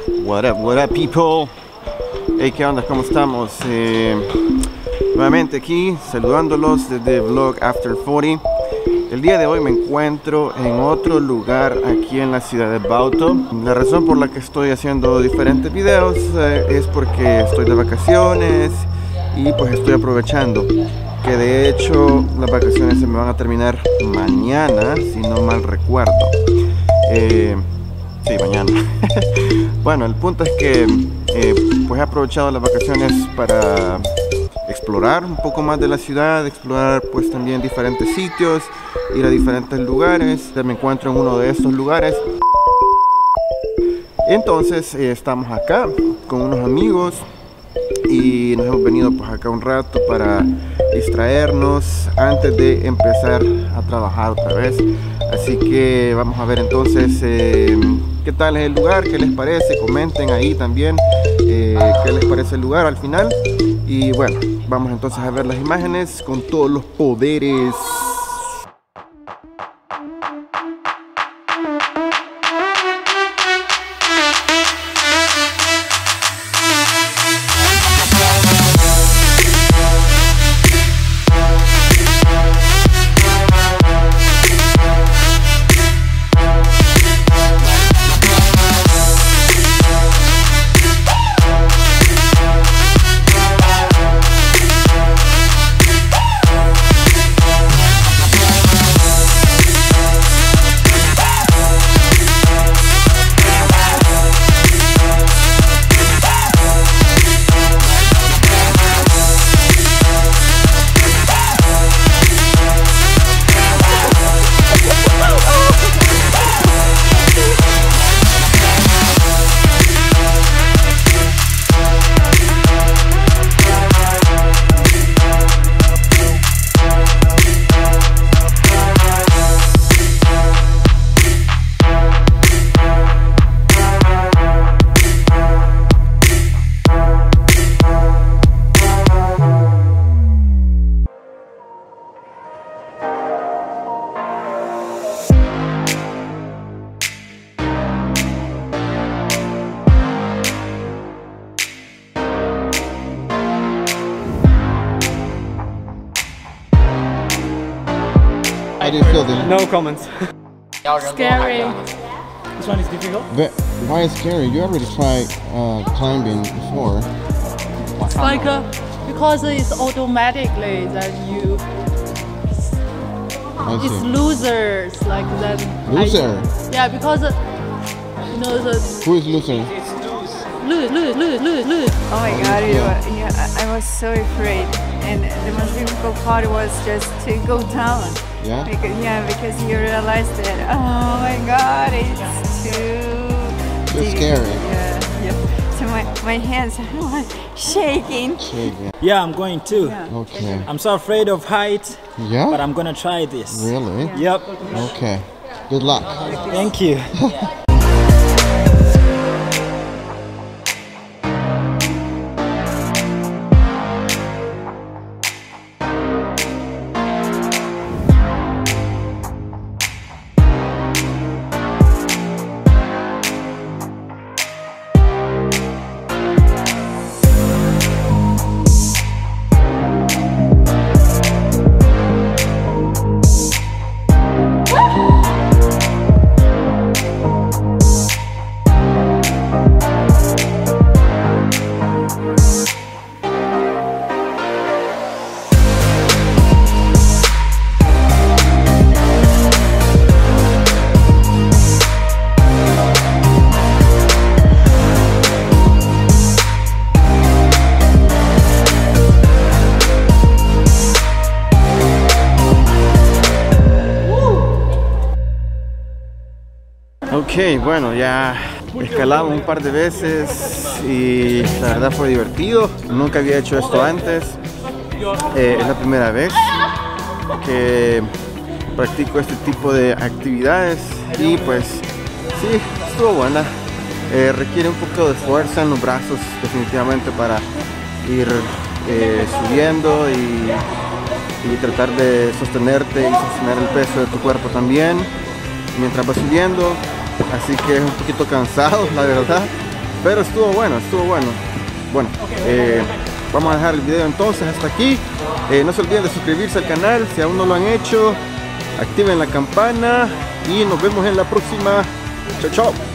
What up people? Hey, ¿qué onda? ¿Cómo estamos? Nuevamente aquí saludándolos desde Vlog After 40. El día de hoy me encuentro en otro lugar aquí en la ciudad de Bauto. La razón por la que estoy haciendo diferentes videos es porque estoy de vacaciones y pues estoy aprovechando. Que de hecho las vacaciones se me van a terminar mañana, si no mal recuerdo. Sí, mañana. Bueno, el punto es que pues he aprovechado las vacaciones para explorar un poco más de la ciudad, explorar pues también diferentes sitios, ir a diferentes lugares. Me encuentro en uno de estos lugares. Entonces estamos acá con unos amigos y nos hemos venido pues acá un rato para distraernos antes de empezar a trabajar otra vez. Así que vamos a ver entonces qué tal es el lugar, qué les parece, comenten ahí también qué les parece el lugar al final. Y bueno, vamos entonces a ver las imágenes con todos los poderes. How do you feel, Dylan? No comments. Scary. This one is difficult. But why is scary? You already tried climbing before. It's like because it's automatically that you. It's losers like that. Loser? Yeah, because you know the. Who is loser? Lose. Oh my god, I was so afraid. And the most difficult part was just to go down. Yeah? Because you realize that, oh my god, it's too It's deep. scary. Yeah. So my hands are shaking. Yeah, I'm going too. Yeah. Okay. I'm so afraid of height, Yeah? but I'm gonna try this. Really? Yep. Okay. Good luck. Thank you. Ok, bueno, ya escalamos un par de veces y la verdad fue divertido. Nunca había hecho esto antes. Es la primera vez que practico este tipo de actividades y pues sí, estuvo buena. Requiere un poco de fuerza en los brazos definitivamente para ir subiendo y tratar de sostenerte y sostener el peso de tu cuerpo también mientras vas subiendo. Así que es un poquito cansado, la verdad, Pero estuvo bueno, estuvo bueno. Bueno, vamos a dejar el video entonces hasta aquí. No se olviden de suscribirse al canal si aún no lo han hecho. Activen la campana y nos vemos en la próxima. Chao, chao.